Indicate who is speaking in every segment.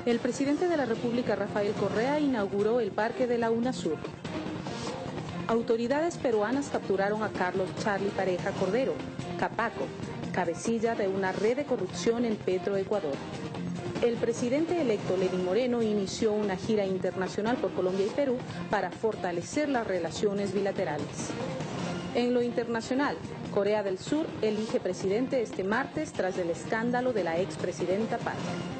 Speaker 1: El presidente de la República, Rafael Correa, inauguró el parque de la UNASUR. Autoridades peruanas capturaron a Carlos Charlie Pareja Cordero, Capaco, cabecilla de una red de corrupción en Petroecuador. El presidente electo Lenín Moreno inició una gira internacional por Colombia y Perú para fortalecer las relaciones bilaterales. En lo internacional, Corea del Sur elige presidente este martes tras el escándalo de la expresidenta Park.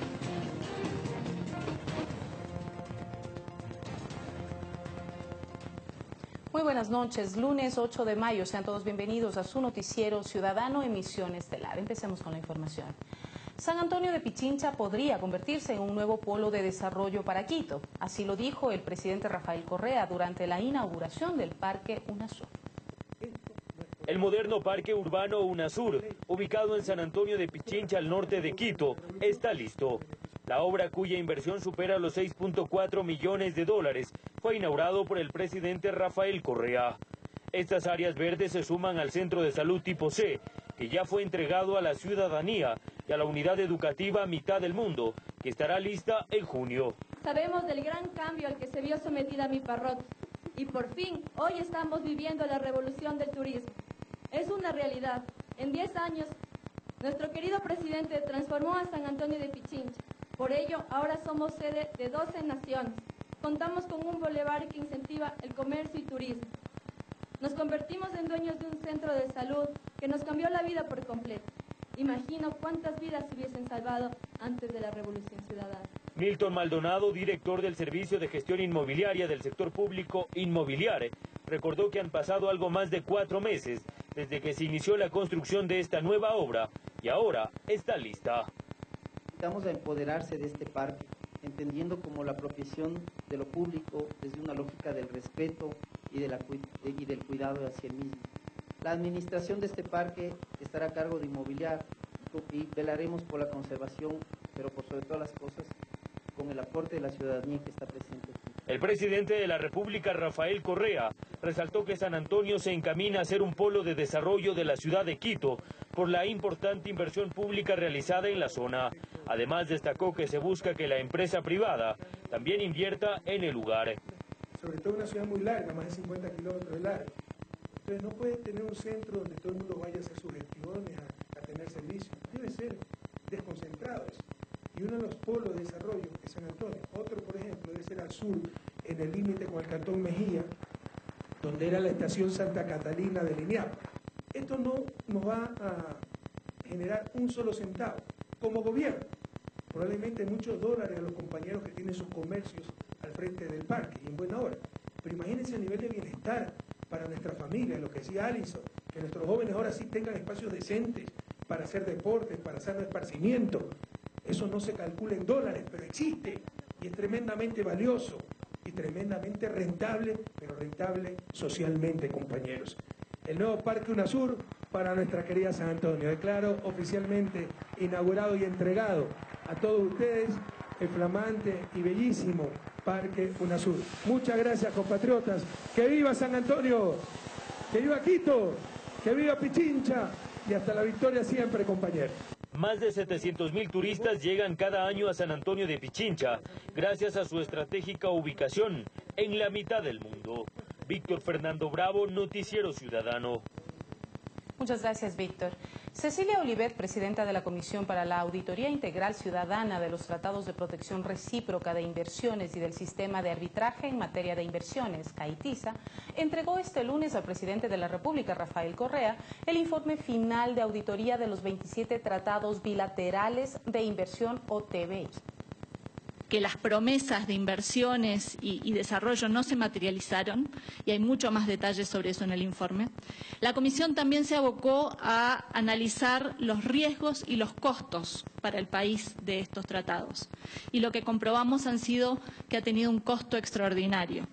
Speaker 1: Muy buenas noches, lunes 8 de mayo, sean todos bienvenidos a su noticiero ciudadano Emisión Estelar. Empecemos con la información. San Antonio de Pichincha podría convertirse en un nuevo polo de desarrollo para Quito, así lo dijo el presidente Rafael Correa durante la inauguración del Parque UNASUR.
Speaker 2: El moderno Parque Urbano UNASUR, ubicado en San Antonio de Pichincha al norte de Quito, está listo. La obra, cuya inversión supera los 6.4 millones de dólares, fue inaugurado por el presidente Rafael Correa. Estas áreas verdes se suman al Centro de Salud Tipo C, que ya fue entregado a la ciudadanía, y a la unidad educativa Mitad del Mundo, que estará lista en junio.
Speaker 3: Sabemos del gran cambio al que se vio sometida mi parroquia, y por fin hoy estamos viviendo la revolución del turismo. Es una realidad. En 10 años, nuestro querido presidente transformó a San Antonio de Pichincha. Por ello, ahora somos sede de 12 naciones. Contamos con un bulevar que incentiva el comercio y turismo. Nos convertimos en dueños de un centro de salud que nos cambió la vida por completo. Imagino cuántas vidas se hubiesen salvado antes de la Revolución Ciudadana.
Speaker 2: Milton Maldonado, director del Servicio de Gestión Inmobiliaria del Sector Público Inmobiliare, recordó que han pasado algo más de 4 meses desde que se inició la construcción de esta nueva obra y ahora está lista.
Speaker 4: Invitamos a empoderarse de este parque, entendiendo como la apropiación de lo público desde una lógica del respeto y del cuidado hacia el mismo. La administración de este parque estará a cargo de Inmobiliar y velaremos por la conservación, pero por sobre todas las cosas, con el aporte de la ciudadanía que está presente aquí.
Speaker 2: El presidente de la República, Rafael Correa, resaltó que San Antonio se encamina a ser un polo de desarrollo de la ciudad de Quito por la importante inversión pública realizada en la zona. Además, destacó que se busca que la empresa privada también invierta en el lugar.
Speaker 5: Sobre todo una ciudad muy larga, más de 50 kilómetros de largo. Entonces no puede tener un centro donde todo el mundo vaya a hacer sus gestiones, a tener servicios. Debe ser desconcentrado eso. Y uno de los polos de desarrollo es San Antonio. Otro, por ejemplo, debe ser al sur, en el límite con el Cantón Mejía, donde era la estación Santa Catalina de Liniapa. Esto no nos va a generar un solo centavo. Como gobierno, probablemente muchos dólares a los compañeros que tienen sus comercios al frente del parque y en buena hora. Pero imagínense el nivel de bienestar para nuestra familia, lo que decía Alison, que nuestros jóvenes ahora sí tengan espacios decentes para hacer deportes, para hacer esparcimiento. Eso no se calcula en dólares, pero existe y es tremendamente valioso y tremendamente rentable, pero rentable socialmente, compañeros. El nuevo Parque UNASUR para nuestra querida San Antonio. Declaro oficialmente inaugurado y entregado a todos ustedes el flamante y bellísimo Parque UNASUR. Muchas gracias, compatriotas. ¡Que viva San Antonio! ¡Que viva Quito! ¡Que viva Pichincha! Y hasta la victoria siempre, compañeros.
Speaker 2: Más de 700.000 turistas llegan cada año a San Antonio de Pichincha, gracias a su estratégica ubicación en la mitad del mundo. Víctor Fernando Bravo, Noticiero Ciudadano.
Speaker 1: Muchas gracias, Víctor. Cecilia Olivet, presidenta de la Comisión para la Auditoría Integral Ciudadana de los Tratados de Protección Recíproca de Inversiones y del Sistema de Arbitraje en Materia de Inversiones, CAITISA, entregó este lunes al presidente de la República, Rafael Correa, el informe final de auditoría de los 27 tratados bilaterales de inversión o TBI.
Speaker 6: Que las promesas de inversiones y desarrollo no se materializaron, y hay mucho más detalles sobre eso en el informe. La Comisión también se abocó a analizar los riesgos y los costos para el país de estos tratados. Y lo que comprobamos han sido que ha tenido un costo extraordinario.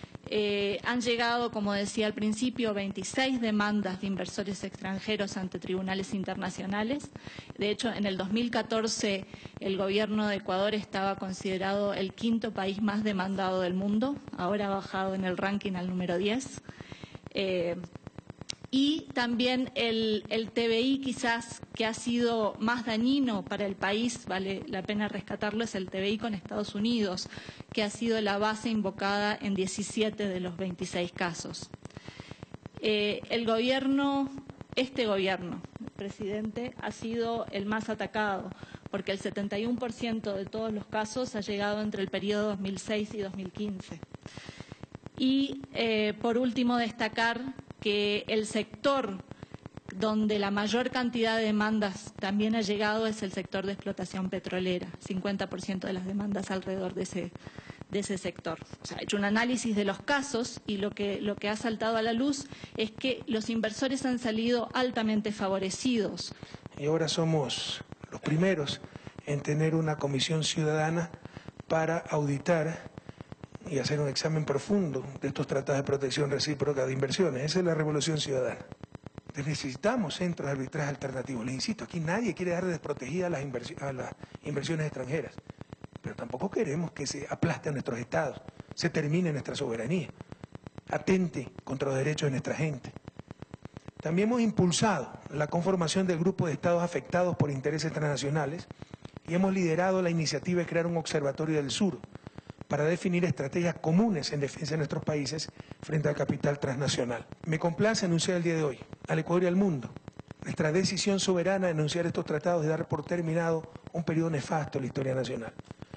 Speaker 6: Han llegado, como decía al principio, 26 demandas de inversores extranjeros ante tribunales internacionales. De hecho, en el 2014 el gobierno de Ecuador estaba considerado el 5º país más demandado del mundo. Ahora ha bajado en el ranking al número 10. Y también el TBI quizás que ha sido más dañino para el país, vale la pena rescatarlo, es el TBI con Estados Unidos, que ha sido la base invocada en 17 de los 26 casos. El gobierno, el presidente, ha sido el más atacado, porque el 71% de todos los casos ha llegado entre el periodo 2006 y 2015. Y, por último, destacar que el sector donde la mayor cantidad de demandas también ha llegado es el sector de explotación petrolera, 50% de las demandas alrededor de ese sector. O sea, he hecho un análisis de los casos y lo que ha saltado a la luz es que los inversores han salido altamente favorecidos.
Speaker 5: Y ahora somos los primeros en tener una comisión ciudadana para auditar y hacer un examen profundo de estos tratados de protección recíproca de inversiones. Esa es la revolución ciudadana. Necesitamos centros de arbitraje alternativos. Les insisto, aquí nadie quiere dejar desprotegidas a las inversiones extranjeras, pero tampoco queremos que se aplaste a nuestros estados, se termine nuestra soberanía, atente contra los derechos de nuestra gente. También hemos impulsado la conformación del grupo de estados afectados por intereses transnacionales y hemos liderado la iniciativa de crear un observatorio del sur para definir estrategias comunes en defensa de nuestros países frente al capital transnacional. Me complace anunciar el día de hoy al Ecuador y al mundo nuestra decisión soberana de anunciar estos tratados y dar por terminado un periodo nefasto en la historia nacional.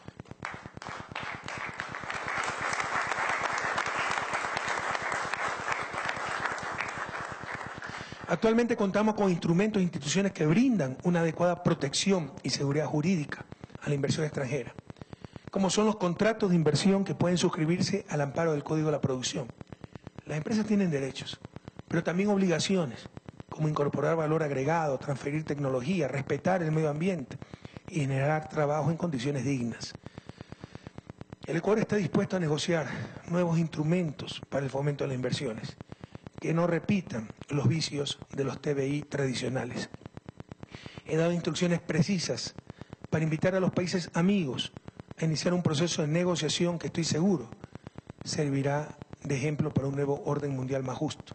Speaker 5: Actualmente contamos con instrumentos e instituciones que brindan una adecuada protección y seguridad jurídica a la inversión extranjera, como son los contratos de inversión que pueden suscribirse al amparo del Código de la Producción. Las empresas tienen derechos, pero también obligaciones, como incorporar valor agregado, transferir tecnología, respetar el medio ambiente y generar trabajo en condiciones dignas. El Ecuador está dispuesto a negociar nuevos instrumentos para el fomento de las inversiones, que no repitan los vicios de los TBI tradicionales. He dado instrucciones precisas para invitar a los países amigos a iniciar un proceso de negociación que estoy seguro servirá de ejemplo para un nuevo orden mundial más justo.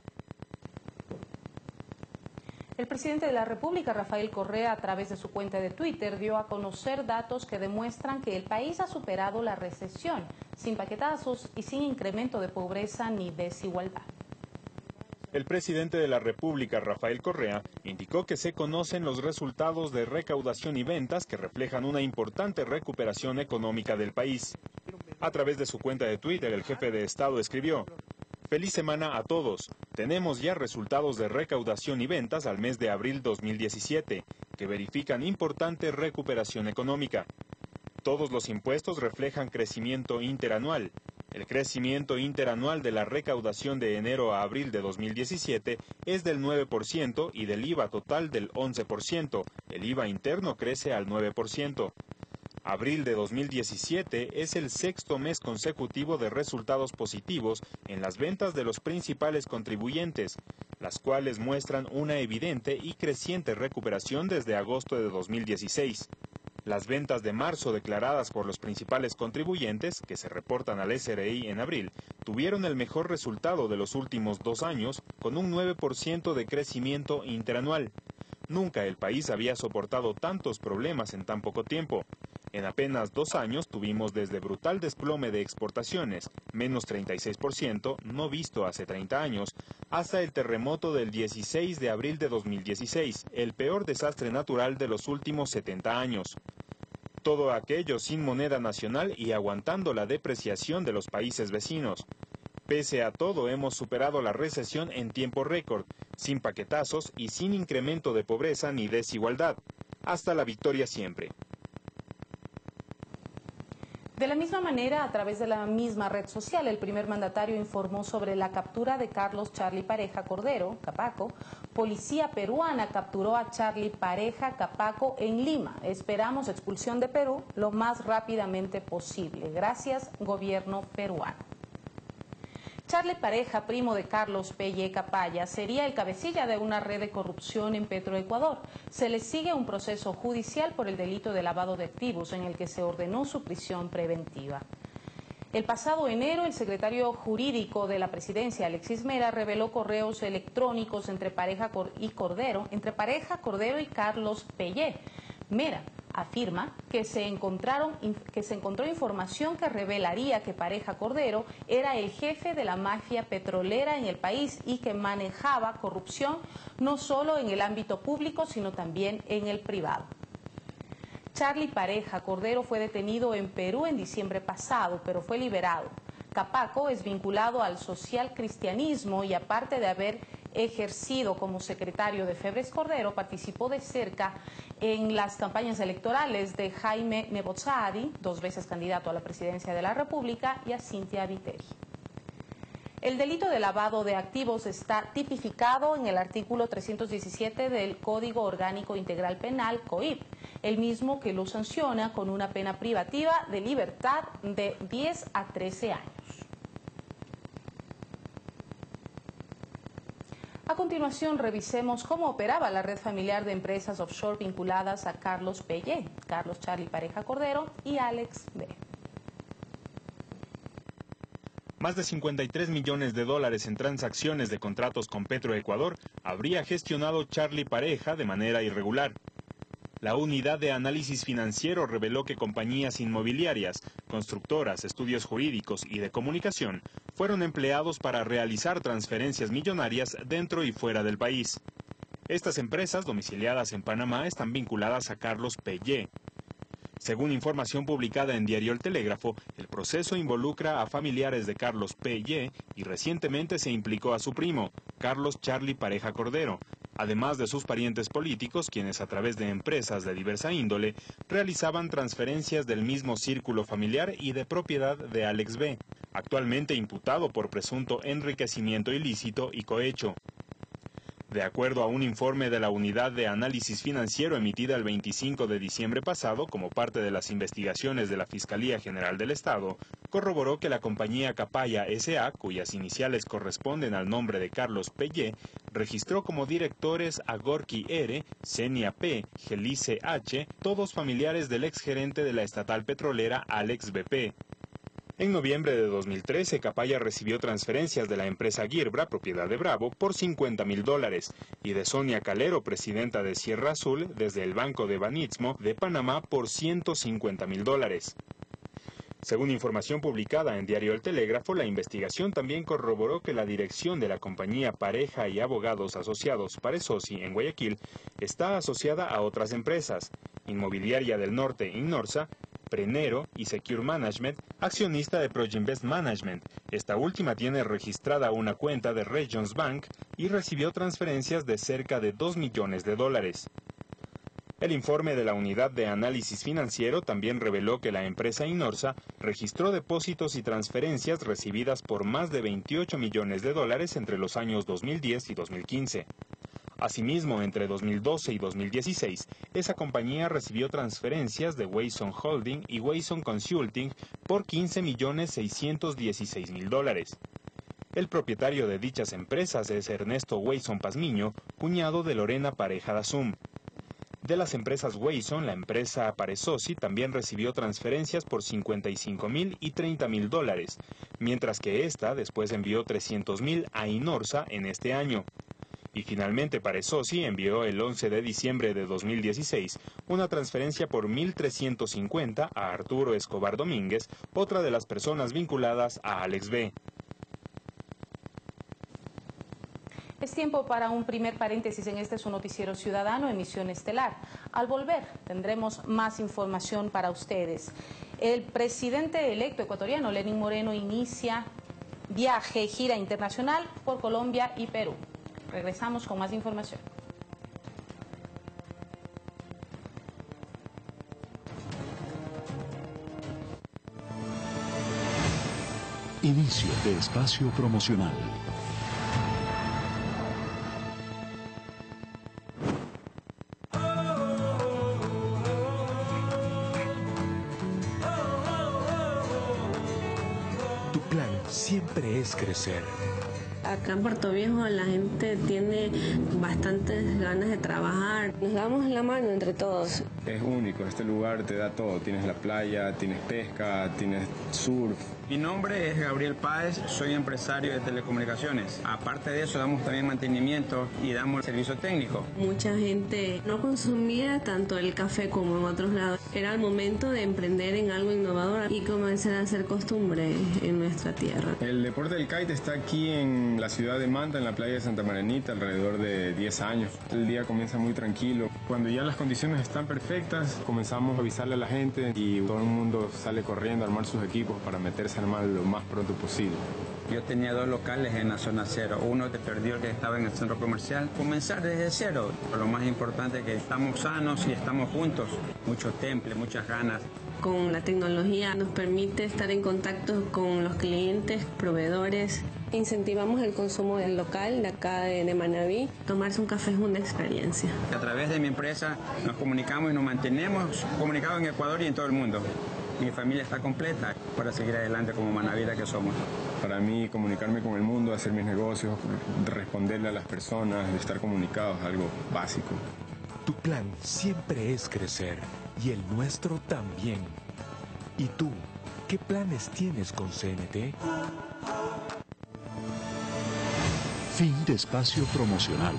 Speaker 1: El presidente de la República, Rafael Correa, a través de su cuenta de Twitter, dio a conocer datos que demuestran que el país ha superado la recesión, sin paquetazos y sin incremento de pobreza ni desigualdad.
Speaker 7: El presidente de la República, Rafael Correa, indicó que se conocen los resultados de recaudación y ventas que reflejan una importante recuperación económica del país. A través de su cuenta de Twitter, el jefe de Estado escribió: "Feliz semana a todos. Tenemos ya resultados de recaudación y ventas al mes de abril 2017, que verifican importante recuperación económica. Todos los impuestos reflejan crecimiento interanual. El crecimiento interanual de la recaudación de enero a abril de 2017 es del 9% y del IVA total del 11%. El IVA interno crece al 9%. Abril de 2017 es el sexto mes consecutivo de resultados positivos en las ventas de los principales contribuyentes, las cuales muestran una evidente y creciente recuperación desde agosto de 2016. Las ventas de marzo declaradas por los principales contribuyentes, que se reportan al SRI en abril, tuvieron el mejor resultado de los últimos 2 años, con un 9% de crecimiento interanual. Nunca el país había soportado tantos problemas en tan poco tiempo. En apenas 2 años tuvimos desde brutal desplome de exportaciones, menos 36%, no visto hace 30 años, hasta el terremoto del 16 de abril de 2016, el peor desastre natural de los últimos 70 años. Todo aquello sin moneda nacional y aguantando la depreciación de los países vecinos. Pese a todo, hemos superado la recesión en tiempo récord, sin paquetazos y sin incremento de pobreza ni desigualdad. Hasta la victoria siempre".
Speaker 1: De la misma manera, a través de la misma red social, el primer mandatario informó sobre la captura de Carlos Charlie Pareja Cordero, Capaco. Policía peruana capturó a Charlie Pareja Capaco en Lima. Esperamos expulsión de Perú lo más rápidamente posible. Gracias, gobierno peruano. Charlie Pareja, primo de Carlos Pelle Capaya, sería el cabecilla de una red de corrupción en Petroecuador. Se le sigue un proceso judicial por el delito de lavado de activos en el que se ordenó su prisión preventiva. El pasado enero, el secretario jurídico de la presidencia, Alexis Mera, reveló correos electrónicos entre pareja Cordero y Carlos Pellé. Mera afirma que se encontró información que revelaría que Pareja Cordero era el jefe de la mafia petrolera en el país y que manejaba corrupción no solo en el ámbito público, sino también en el privado. Charly Pareja Cordero fue detenido en Perú en diciembre pasado, pero fue liberado. Capaco es vinculado al socialcristianismo y aparte de haber ejercido como secretario de Febres Cordero, participó de cerca en las campañas electorales de Jaime Nebozadi, 2 veces candidato a la presidencia de la República, y a Cynthia Viteri. El delito de lavado de activos está tipificado en el artículo 317 del Código Orgánico Integral Penal, COIP, el mismo que lo sanciona con una pena privativa de libertad de 10 a 13 años. A continuación, revisemos cómo operaba la red familiar de empresas offshore vinculadas a Carlos Pellé, Carlos Charly Pareja Cordero y Alex B.
Speaker 7: Más de 53 millones de dólares en transacciones de contratos con Petroecuador habría gestionado Charly Pareja de manera irregular. La unidad de análisis financiero reveló que compañías inmobiliarias, constructoras, estudios jurídicos y de comunicación fueron empleados para realizar transferencias millonarias dentro y fuera del país. Estas empresas, domiciliadas en Panamá, están vinculadas a Carlos Pellé. Según información publicada en Diario El Telégrafo, el proceso involucra a familiares de Carlos Pellé y recientemente se implicó a su primo, Carlos Charly Pareja Cordero, además de sus parientes políticos, quienes a través de empresas de diversa índole realizaban transferencias del mismo círculo familiar y de propiedad de Alex B., actualmente imputado por presunto enriquecimiento ilícito y cohecho. De acuerdo a un informe de la Unidad de Análisis Financiero emitida el 25 de diciembre pasado como parte de las investigaciones de la Fiscalía General del Estado, corroboró que la compañía Capaya S.A., cuyas iniciales corresponden al nombre de Carlos Pellé, registró como directores a Gorky R., Senia P., Gelice H., todos familiares del exgerente de la estatal petrolera Alex BP. En noviembre de 2013, Capaya recibió transferencias de la empresa Girbra, propiedad de Bravo, por $50,000 y de Sonia Calero, presidenta de Sierra Azul, desde el Banco de Banistmo de Panamá por $150,000. Según información publicada en Diario El Telégrafo, la investigación también corroboró que la dirección de la compañía Pareja y Abogados Asociados Paresosi en Guayaquil está asociada a otras empresas, Inmobiliaria del Norte Innorsa, Prenero y Secure Management, accionista de Projinvest Management. Esta última tiene registrada una cuenta de Regions Bank y recibió transferencias de cerca de $2 millones. El informe de la Unidad de Análisis Financiero también reveló que la empresa Innorsa registró depósitos y transferencias recibidas por más de $28 millones entre los años 2010 y 2015. Asimismo, entre 2012 y 2016, esa compañía recibió transferencias de Wayson Holding y Wayson Consulting por $15,616,000. El propietario de dichas empresas es Ernesto Wayson Pazmiño, cuñado de Lorena Pareja Dazum. De las empresas Wayson, la empresa Paresosi también recibió transferencias por $55,000 y $30,000, mientras que esta después envió $300,000 a Innorsa en este año. Y finalmente Paresosi envió el 11 de diciembre de 2016 una transferencia por $1,350 a Arturo Escobar Domínguez, otra de las personas vinculadas a Alex B.
Speaker 1: Es tiempo para un primer paréntesis en este su noticiero ciudadano, emisión estelar. Al volver tendremos más información para ustedes. El presidente electo ecuatoriano, Lenín Moreno, inicia gira internacional por Colombia y Perú. Regresamos con más información.
Speaker 8: Inicio de espacio promocional.
Speaker 9: Tu plan siempre es crecer. Acá en Puerto Viejo la gente tiene bastantes ganas de trabajar. Nos damos la mano entre todos.
Speaker 10: Es único, este lugar te da todo. Tienes la playa, tienes pesca, tienes surf.
Speaker 11: Mi nombre es Gabriel Páez, soy empresario de telecomunicaciones. Aparte de eso, damos también mantenimiento y damos servicio técnico.
Speaker 9: Mucha gente no consumía tanto el café como en otros lados. Era el momento de emprender en algo innovador y comenzar a hacer costumbre en nuestra tierra.
Speaker 10: El deporte del kite está aquí en la ciudad de Manta, en la playa de Santa Marianita, alrededor de 10 años. El día comienza muy tranquilo. Cuando ya las condiciones están perfectas, comenzamos a avisarle a la gente y todo el mundo sale corriendo a armar sus equipos para meterse al mar lo más pronto posible.
Speaker 11: Yo tenía 2 locales en la zona cero. Uno te perdió el que estaba en el centro comercial. Comenzar desde cero. Lo más importante es que estamos sanos y estamos juntos. Mucho temple, muchas ganas.
Speaker 9: Con la tecnología nos permite estar en contacto con los clientes, proveedores. Incentivamos el consumo del local de acá de Manabí. Tomarse un café es una experiencia.
Speaker 11: A través de mi empresa nos comunicamos y nos mantenemos comunicados en Ecuador y en todo el mundo. Mi familia está completa para seguir adelante como manavira que somos.
Speaker 10: Para mí, comunicarme con el mundo, hacer mis negocios, responderle a las personas, estar comunicados es algo básico.
Speaker 8: Tu plan siempre es crecer y el nuestro también. ¿Y tú, qué planes tienes con CNT? Fin de espacio promocional.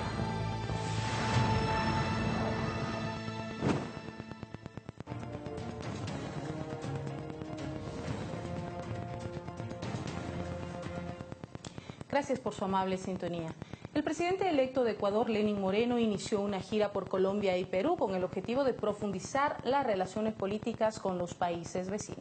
Speaker 1: Gracias por su amable sintonía. El presidente electo de Ecuador, Lenín Moreno, inició una gira por Colombia y Perú con el objetivo de profundizar las relaciones políticas con los países vecinos.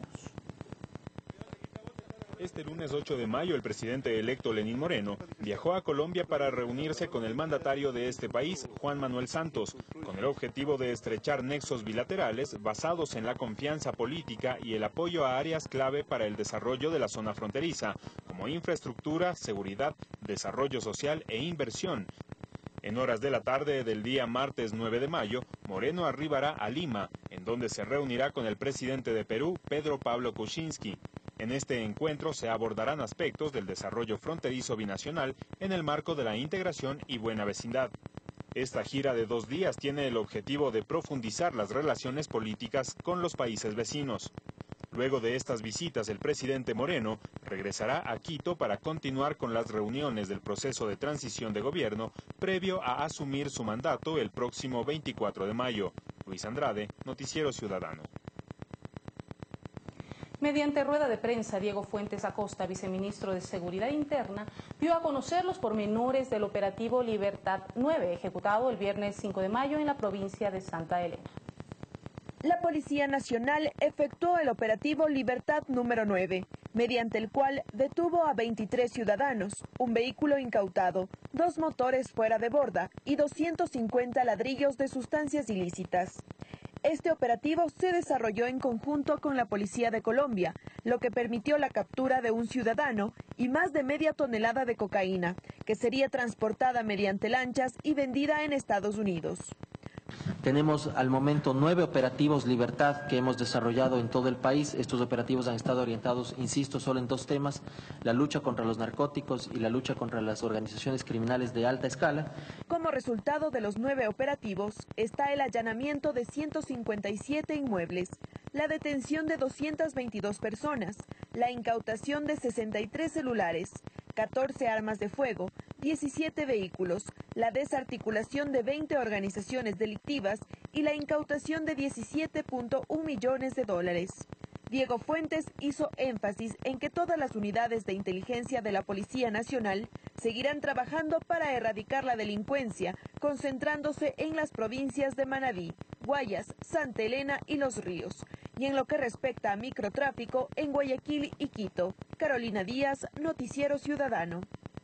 Speaker 7: Este lunes 8 de mayo, el presidente electo Lenín Moreno viajó a Colombia para reunirse con el mandatario de este país, Juan Manuel Santos, con el objetivo de estrechar nexos bilaterales basados en la confianza política y el apoyo a áreas clave para el desarrollo de la zona fronteriza, como infraestructura, seguridad, desarrollo social e inversión. En horas de la tarde del día martes 9 de mayo, Moreno arribará a Lima, en donde se reunirá con el presidente de Perú, Pedro Pablo Kuczynski. En este encuentro se abordarán aspectos del desarrollo fronterizo binacional en el marco de la integración y buena vecindad. Esta gira de 2 días tiene el objetivo de profundizar las relaciones políticas con los países vecinos. Luego de estas visitas, el presidente Moreno regresará a Quito para continuar con las reuniones del proceso de transición de gobierno previo a asumir su mandato el próximo 24 de mayo. Luis Andrade, Noticiero Ciudadano.
Speaker 1: Mediante rueda de prensa, Diego Fuentes Acosta, viceministro de Seguridad Interna, dio a conocer los pormenores del operativo Libertad 9, ejecutado el viernes 5 de mayo en la provincia de Santa Elena.
Speaker 12: La Policía Nacional efectuó el operativo Libertad número 9, mediante el cual detuvo a 23 ciudadanos, un vehículo incautado, 2 motores fuera de borda y 250 ladrillos de sustancias ilícitas. Este operativo se desarrolló en conjunto con la Policía de Colombia, lo que permitió la captura de un ciudadano y más de media tonelada de cocaína, que sería transportada mediante lanchas y vendida en Estados Unidos.
Speaker 13: Tenemos al momento 9 operativos Libertad que hemos desarrollado en todo el país. Estos operativos han estado orientados, insisto, solo en 2 temas: la lucha contra los narcóticos y la lucha contra las organizaciones criminales de alta escala.
Speaker 12: Como resultado de los 9 operativos está el allanamiento de 157 inmuebles, la detención de 222 personas, la incautación de 63 celulares, 14 armas de fuego, 17 vehículos, la desarticulación de 20 organizaciones delictivas y la incautación de 17.1 millones de dólares. Diego Fuentes hizo énfasis en que todas las unidades de inteligencia de la Policía Nacional seguirán trabajando para erradicar la delincuencia, concentrándose en las provincias de Manabí, Guayas, Santa Elena y Los Ríos, y en lo que respecta a microtráfico en Guayaquil y Quito. Carolina Díaz, Noticiero Ciudadano.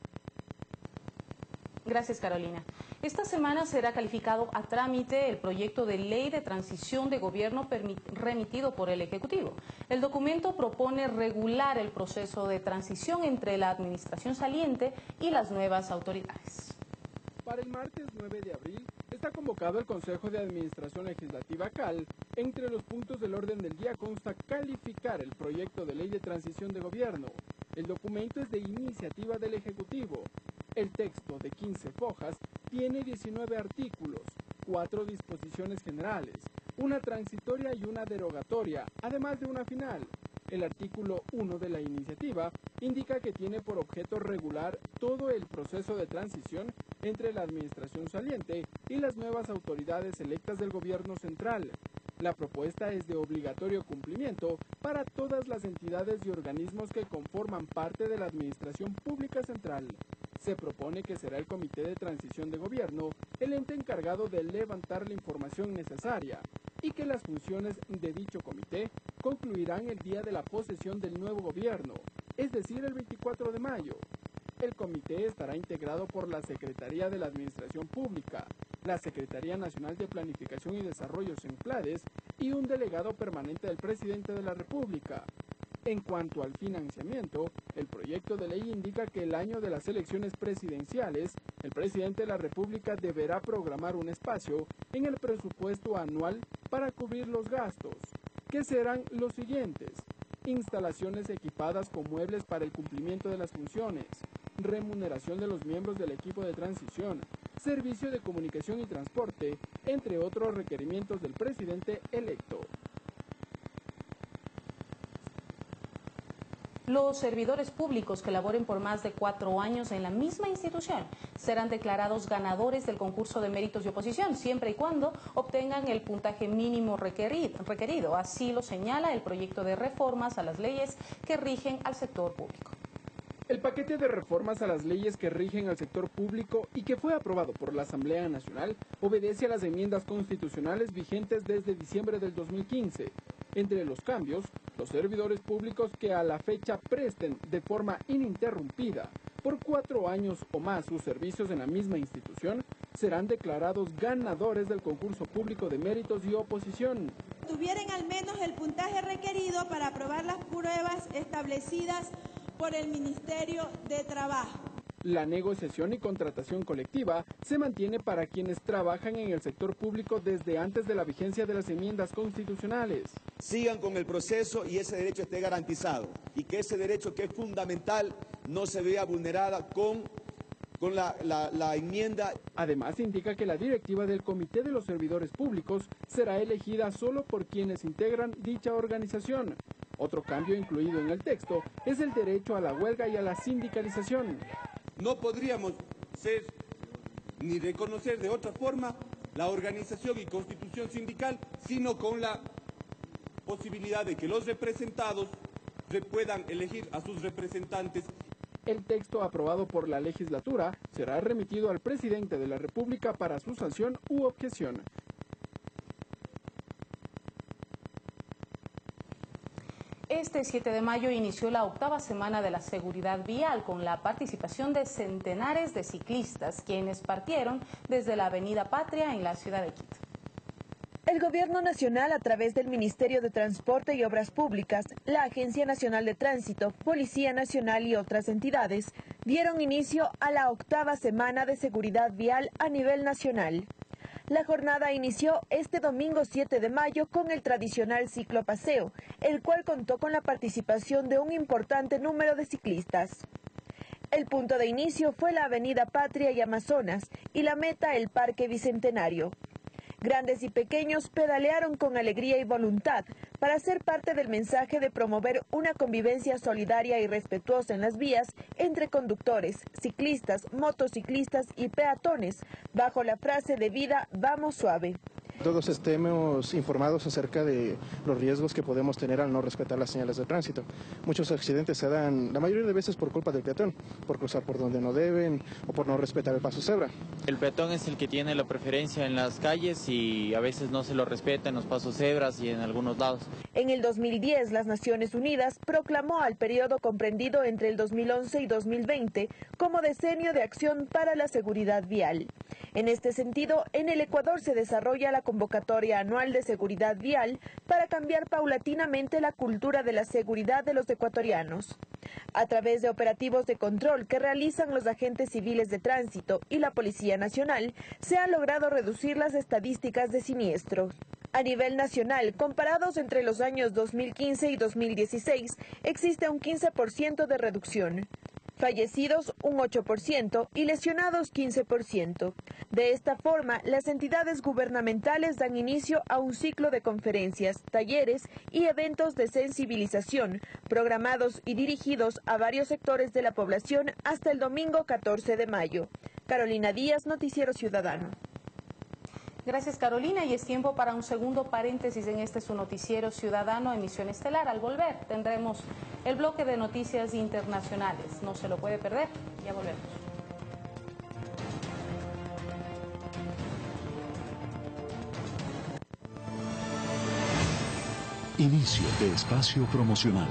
Speaker 1: Gracias, Carolina. Esta semana será calificado a trámite el proyecto de ley de transición de gobierno remitido por el Ejecutivo. El documento propone regular el proceso de transición entre la administración saliente y las nuevas autoridades.
Speaker 14: Para el martes 9 de abril está convocado el Consejo de Administración Legislativa CAL. Entre los puntos del orden del día consta calificar el proyecto de ley de transición de gobierno. El documento es de iniciativa del Ejecutivo. El texto, de 15 hojas, tiene 19 artículos, 4 disposiciones generales, una transitoria y una derogatoria, además de una final. El artículo 1 de la iniciativa indica que tiene por objeto regular todo el proceso de transición entre la administración saliente y las nuevas autoridades electas del gobierno central. La propuesta es de obligatorio cumplimiento para todas las entidades y organismos que conforman parte de la administración pública central. Se propone que será el Comité de Transición de Gobierno el ente encargado de levantar la información necesaria y que las funciones de dicho comité concluirán el día de la posesión del nuevo gobierno, es decir, el 24 de mayo. El comité estará integrado por la Secretaría de la Administración Pública, la Secretaría Nacional de Planificación y Desarrollo SENPLADES y un delegado permanente del Presidente de la República. En cuanto al financiamiento, el proyecto de ley indica que el año de las elecciones presidenciales, el presidente de la República deberá programar un espacio en el presupuesto anual para cubrir los gastos, que serán los siguientes: instalaciones equipadas con muebles para el cumplimiento de las funciones, remuneración de los miembros del equipo de transición, servicio de comunicación y transporte, entre otros requerimientos del presidente electo.
Speaker 1: Los servidores públicos que laboren por más de 4 años en la misma institución serán declarados ganadores del concurso de méritos de oposición, siempre y cuando obtengan el puntaje mínimo requerido. Así lo señala el proyecto de reformas a las leyes que rigen al sector público.
Speaker 14: El paquete de reformas a las leyes que rigen al sector público y que fue aprobado por la Asamblea Nacional obedece a las enmiendas constitucionales vigentes desde diciembre del 2015. Entre los cambios, los servidores públicos que a la fecha presten de forma ininterrumpida por 4 años o más sus servicios en la misma institución serán declarados ganadores del concurso público de méritos y oposición.
Speaker 15: Tuvieran al menos el puntaje requerido para aprobar las pruebas establecidas por el Ministerio de Trabajo.
Speaker 14: La negociación y contratación colectiva se mantiene para quienes trabajan en el sector público desde antes de la vigencia de las enmiendas constitucionales.
Speaker 16: Sigan con el proceso y ese derecho esté garantizado y que ese derecho, que es fundamental, no se vea vulnerada con la enmienda.
Speaker 14: Además, indica que la directiva del Comité de los Servidores Públicos será elegida solo por quienes integran dicha organización. Otro cambio incluido en el texto es el derecho a la huelga y a la sindicalización.
Speaker 17: No podríamos ser ni reconocer de otra forma la organización y constitución sindical, sino con la posibilidad de que los representados puedan elegir a sus representantes.
Speaker 14: El texto aprobado por la legislatura será remitido al presidente de la República para su sanción u objeción.
Speaker 1: Este 7 de mayo inició la 8ª semana de la seguridad vial con la participación de centenares de ciclistas, quienes partieron desde la Avenida Patria en la ciudad de Quito.
Speaker 12: El Gobierno Nacional, a través del Ministerio de Transporte y Obras Públicas, la Agencia Nacional de Tránsito, Policía Nacional y otras entidades, dieron inicio a la 8ª semana de seguridad vial a nivel nacional. La jornada inició este domingo 7 de mayo con el tradicional ciclopaseo, el cual contó con la participación de un importante número de ciclistas. El punto de inicio fue la Avenida Patria y Amazonas y la meta el Parque Bicentenario. Grandes y pequeños pedalearon con alegría y voluntad para ser parte del mensaje de promover una convivencia solidaria y respetuosa en las vías entre conductores, ciclistas, motociclistas y peatones, bajo la frase de vida "Vamos suave".
Speaker 18: Todos estemos informados acerca de los riesgos que podemos tener al no respetar las señales de tránsito. Muchos accidentes se dan, la mayoría de veces, por culpa del peatón, por cruzar por donde no deben o por no respetar el paso cebra.
Speaker 19: El peatón es el que tiene la preferencia en las calles y a veces no se lo respeta en los pasos cebras y en algunos lados.
Speaker 12: En el 2010, las Naciones Unidas proclamó al periodo comprendido entre el 2011 y 2020 como decenio de acción para la seguridad vial. En este sentido, en el Ecuador se desarrolla la convocatoria anual de seguridad vial para cambiar paulatinamente la cultura de la seguridad de los ecuatorianos. A través de operativos de control que realizan los agentes civiles de tránsito y la Policía Nacional, se han logrado reducir las estadísticas de siniestros. A nivel nacional, comparados entre los años 2015 y 2016, existe un 15% de reducción. Fallecidos un 8% y lesionados 15%. De esta forma, las entidades gubernamentales dan inicio a un ciclo de conferencias, talleres y eventos de sensibilización, programados y dirigidos a varios sectores de la población hasta el domingo 14 de mayo. Carolina Díaz, Noticiero Ciudadano.
Speaker 1: Gracias, Carolina, y es tiempo para un segundo paréntesis en este su noticiero ciudadano, emisión estelar. Al volver tendremos el bloque de noticias internacionales. No se lo puede perder, ya volvemos.
Speaker 8: Inicio de espacio promocional.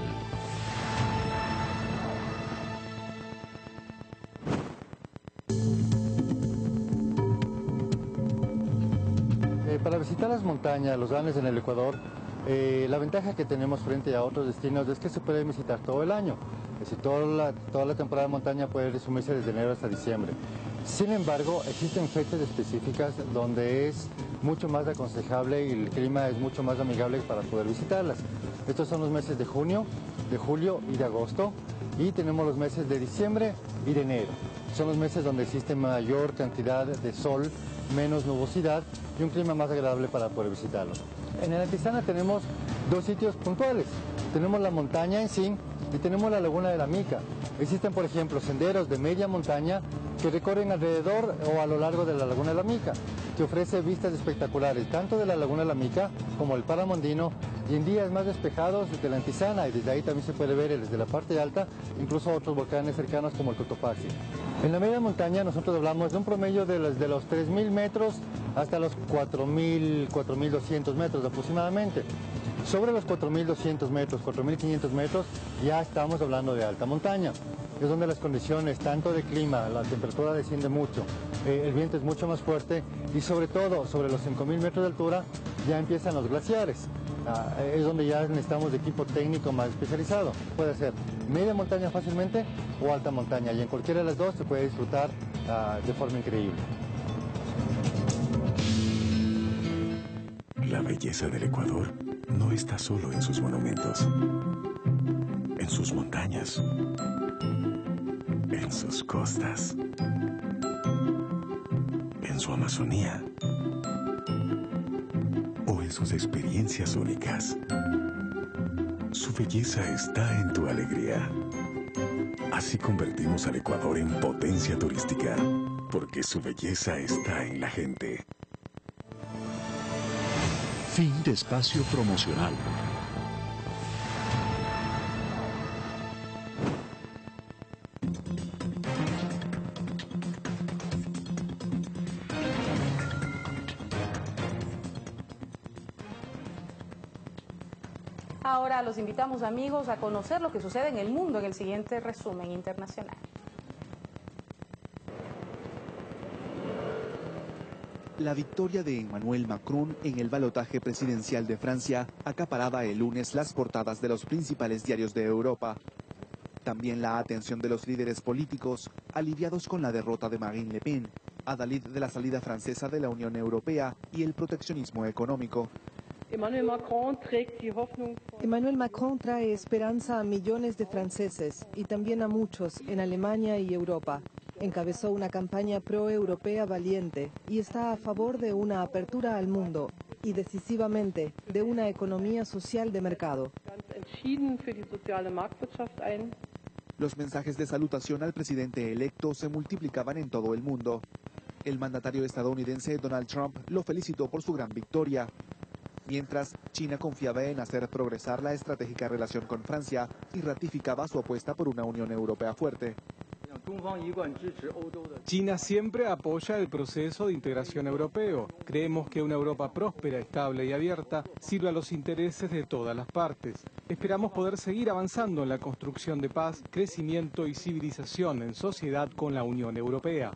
Speaker 20: Para visitar las montañas, los Andes en el Ecuador, la ventaja que tenemos frente a otros destinos es que se pueden visitar todo el año. Es decir, toda la temporada de montaña puede resumirse desde enero hasta diciembre. Sin embargo, existen fechas específicas donde es mucho más aconsejable y el clima es mucho más amigable para poder visitarlas. Estos son los meses de junio, de julio y de agosto, y tenemos los meses de diciembre y de enero. Son los meses donde existe mayor cantidad de sol, menos nubosidad y un clima más agradable para poder visitarlo. En el Antizana tenemos dos sitios puntuales. Tenemos la montaña en sí y tenemos la laguna de la Mica. Existen, por ejemplo, senderos de media montaña que recorren alrededor o a lo largo de la laguna de la Mica, que ofrece vistas espectaculares tanto de la laguna de la Mica como el Páramo Andino, y en días más despejados de la Antizana, y desde ahí también se puede ver desde la parte alta incluso otros volcanes cercanos como el Cotopaxi. En la media montaña nosotros hablamos de un promedio de los 3.000 metros hasta los 4.200 metros aproximadamente. Sobre los 4.200 metros, 4.500 metros, ya estamos hablando de alta montaña. Es donde las condiciones, tanto de clima, la temperatura desciende mucho, el viento es mucho más fuerte y sobre todo, sobre los 5.000 metros de altura, ya empiezan los glaciares. Es donde ya necesitamos de equipo técnico más especializado. Puede ser media montaña fácilmente o alta montaña, y en cualquiera de las dos se puede disfrutar de forma increíble.
Speaker 8: La belleza del Ecuador no está solo en sus monumentos, en sus montañas, en sus costas, en su Amazonía o en sus experiencias únicas. Su belleza está en tu alegría. Así convertimos al Ecuador en potencia turística, porque su belleza está en la gente. Fin de espacio promocional.
Speaker 1: Ahora los invitamos, amigos, a conocer lo que sucede en el mundo en el siguiente resumen internacional.
Speaker 21: La victoria de Emmanuel Macron en el balotaje presidencial de Francia acaparaba el lunes las portadas de los principales diarios de Europa. También la atención de los líderes políticos, aliviados con la derrota de Marine Le Pen, adalid de la salida francesa de la Unión Europea y el proteccionismo económico.
Speaker 22: Emmanuel Macron trae esperanza a millones de franceses y también a muchos en Alemania y Europa. Encabezó una campaña pro-europea valiente y está a favor de una apertura al mundo y decisivamente de una economía social de mercado.
Speaker 21: Los mensajes de salutación al presidente electo se multiplicaban en todo el mundo. El mandatario estadounidense Donald Trump lo felicitó por su gran victoria. Mientras, China confiaba en hacer progresar la estratégica relación con Francia y ratificaba su apuesta por una Unión Europea fuerte.
Speaker 14: China siempre apoya el proceso de integración europeo. Creemos que una Europa próspera, estable y abierta sirve a los intereses de todas las partes. Esperamos poder seguir avanzando en la construcción de paz, crecimiento y civilización en sociedad con la Unión Europea.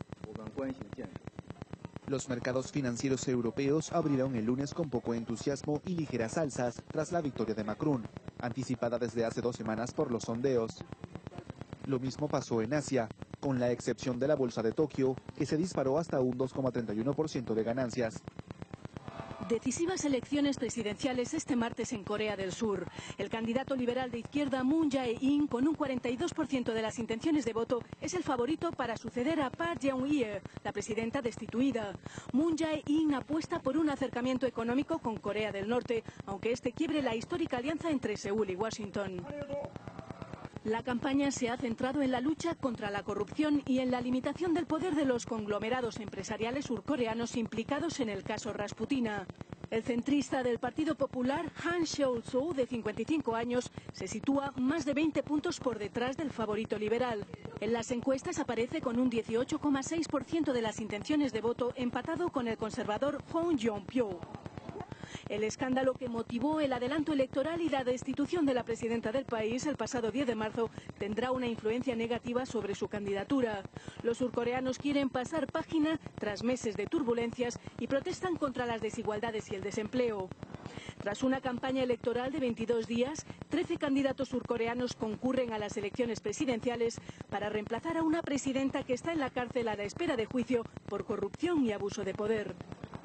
Speaker 21: Los mercados financieros europeos abrieron el lunes con poco entusiasmo y ligeras alzas tras la victoria de Macron, anticipada desde hace 2 semanas por los sondeos. Lo mismo pasó en Asia, con la excepción de la bolsa de Tokio, que se disparó hasta un 2,31% de ganancias.
Speaker 3: Decisivas elecciones presidenciales este martes en Corea del Sur. El candidato liberal de izquierda Moon Jae-in, con un 42% de las intenciones de voto, es el favorito para suceder a Park Geun-hye, la presidenta destituida. Moon Jae-in apuesta por un acercamiento económico con Corea del Norte, aunque este quiebre la histórica alianza entre Seúl y Washington. La campaña se ha centrado en la lucha contra la corrupción y en la limitación del poder de los conglomerados empresariales surcoreanos implicados en el caso Rasputina. El centrista del Partido Popular, Han Seol-soo, de 55 años, se sitúa más de 20 puntos por detrás del favorito liberal. En las encuestas aparece con un 18,6% de las intenciones de voto, empatado con el conservador Hong Yong-pyo. El escándalo que motivó el adelanto electoral y la destitución de la presidenta del país el pasado 10 de marzo tendrá una influencia negativa sobre su candidatura. Los surcoreanos quieren pasar página tras meses de turbulencias y protestan contra las desigualdades y el desempleo. Tras una campaña electoral de 22 días, 13 candidatos surcoreanos concurren a las elecciones presidenciales para reemplazar a una presidenta que está en la cárcel a la espera de juicio por corrupción y abuso de poder.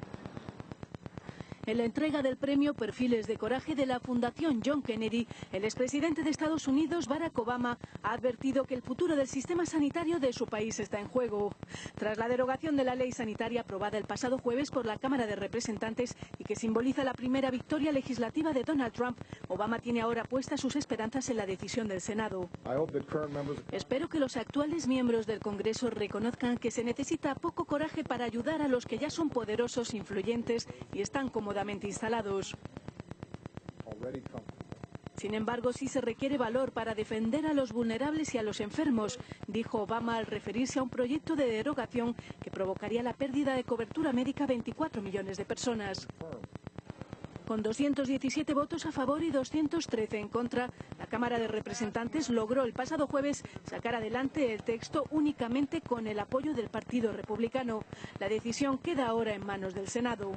Speaker 3: En la entrega del premio Perfiles de Coraje de la Fundación John Kennedy, el expresidente de Estados Unidos, Barack Obama, ha advertido que el futuro del sistema sanitario de su país está en juego. Tras la derogación de la ley sanitaria aprobada el pasado jueves por la Cámara de Representantes y que simboliza la primera victoria legislativa de Donald Trump, Obama tiene ahora puestas sus esperanzas en la decisión del Senado. Espero que los actuales miembros del Congreso reconozcan que se necesita poco coraje para ayudar a los que ya son poderosos, influyentes y están cómodamente instalados. Sin embargo, sí se requiere valor para defender a los vulnerables y a los enfermos, dijo Obama al referirse a un proyecto de derogación que provocaría la pérdida de cobertura médica a 24 millones de personas. Con 217 votos a favor y 213 en contra, la Cámara de Representantes logró el pasado jueves sacar adelante el texto únicamente con el apoyo del Partido Republicano. La decisión queda ahora en manos del Senado.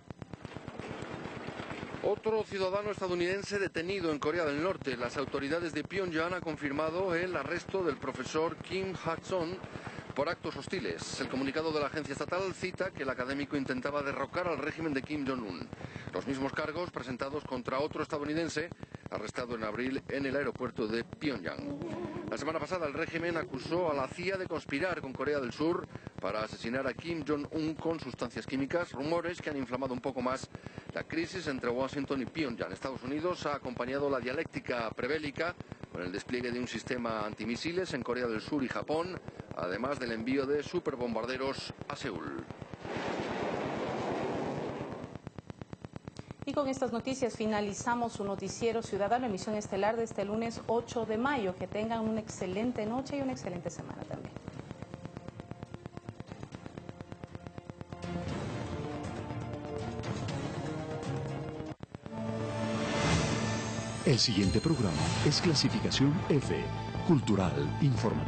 Speaker 4: Otro ciudadano estadounidense detenido en Corea del Norte. Las autoridades de Pyongyang han confirmado el arresto del profesor Kim Ha-sung por actos hostiles. El comunicado de la agencia estatal cita que el académico intentaba derrocar al régimen de Kim Jong-un. Los mismos cargos presentados contra otro estadounidense arrestado en abril en el aeropuerto de Pyongyang. La semana pasada el régimen acusó a la CIA de conspirar con Corea del Sur para asesinar a Kim Jong-un con sustancias químicas, rumores que han inflamado un poco más la crisis entre Washington y Pyongyang. Estados Unidos ha acompañado la dialéctica prebélica con el despliegue de un sistema antimisiles en Corea del Sur y Japón, además del envío de superbombarderos a Seúl.
Speaker 1: Y con estas noticias finalizamos su noticiero ciudadano, emisión estelar de este lunes 8 de mayo. Que tengan una excelente noche y una excelente semana también.
Speaker 8: El siguiente programa es clasificación F, cultural, informativo.